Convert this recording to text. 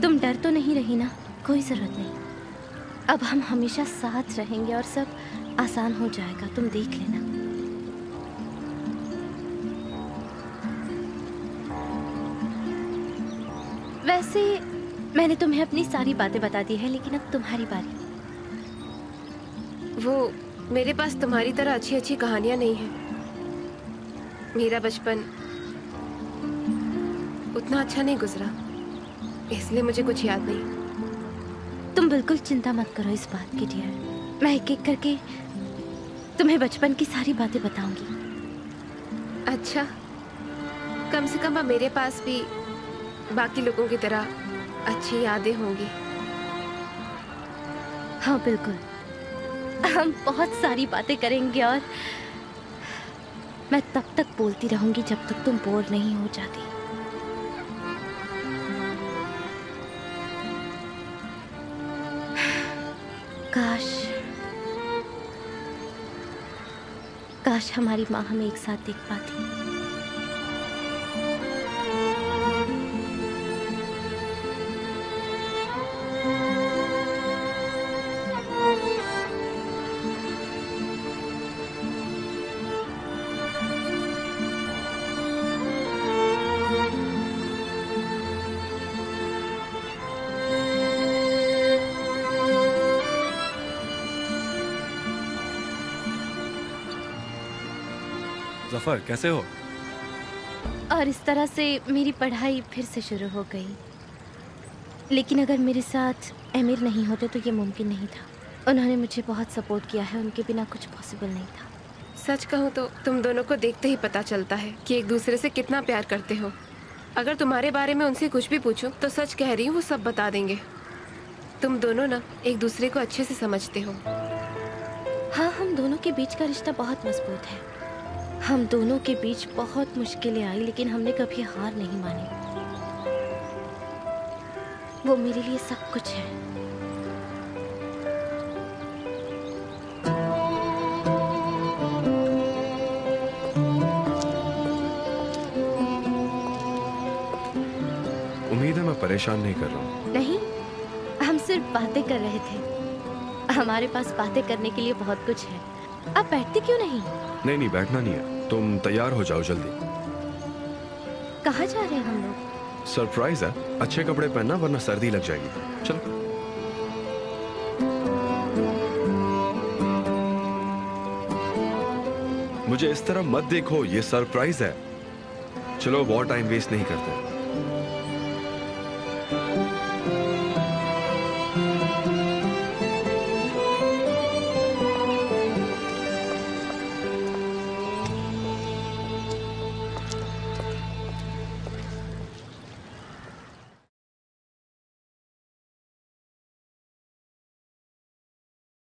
तुम डर तो नहीं रही ना? कोई जरूरत नहीं। अब हम हमेशा साथ रहेंगे और सब आसान हो जाएगा, तुम देख लेना। वैसे मैंने तुम्हें अपनी सारी बातें बता दी है, लेकिन अब तुम्हारी बारी। वो मेरे पास तुम्हारी तरह अच्छी अच्छी कहानियां नहीं है। मेरा बचपन उतना अच्छा नहीं गुजरा, इसलिए मुझे कुछ याद नहीं। तुम बिल्कुल चिंता मत करो इस बात की डियर। मैं एक एक करके तुम्हें बचपन की सारी बातें बताऊंगी। अच्छा, कम से कम अब मेरे पास भी बाकी लोगों की तरह अच्छी यादें होंगी। हाँ बिल्कुल, हम बहुत सारी बातें करेंगे और मैं तब तक बोलती रहूंगी जब तक तुम बोर नहीं हो जाती। काश काश हमारी माँ हमें एक साथ देख पाती। जफर, कैसे हो? और इस तरह से मेरी पढ़ाई फिर से शुरू हो गई। लेकिन अगर मेरे साथ एमिर नहीं होते तो ये मुमकिन नहीं था। उन्होंने मुझे बहुत सपोर्ट किया है, उनके बिना कुछ पॉसिबल नहीं था। सच कहूँ तो तुम दोनों को देखते ही पता चलता है कि एक दूसरे से कितना प्यार करते हो। अगर तुम्हारे बारे में उनसे कुछ भी पूछूं तो सच कह रही हूँ, वो सब बता देंगे। तुम दोनों ना एक दूसरे को अच्छे से समझते हो। हाँ, हम दोनों के बीच का रिश्ता बहुत मजबूत है। हम दोनों के बीच बहुत मुश्किलें आई, लेकिन हमने कभी हार नहीं मानी। वो मेरे लिए सब कुछ है। उम्मीद है मैं परेशान नहीं कर रहा हूँ। नहीं, हम सिर्फ बातें कर रहे थे। हमारे पास बातें करने के लिए बहुत कुछ है। आप बैठते क्यों नहीं? नहीं नहीं, बैठना नहीं है। तुम तैयार हो जाओ जल्दी। कहाँ जा रहे हैं हम लोग? सरप्राइज है, अच्छे कपड़े पहनना वरना सर्दी लग जाएगी। चलो। मुझे इस तरह मत देखो, ये सरप्राइज है। चलो, बहुत टाइम वेस्ट नहीं करते।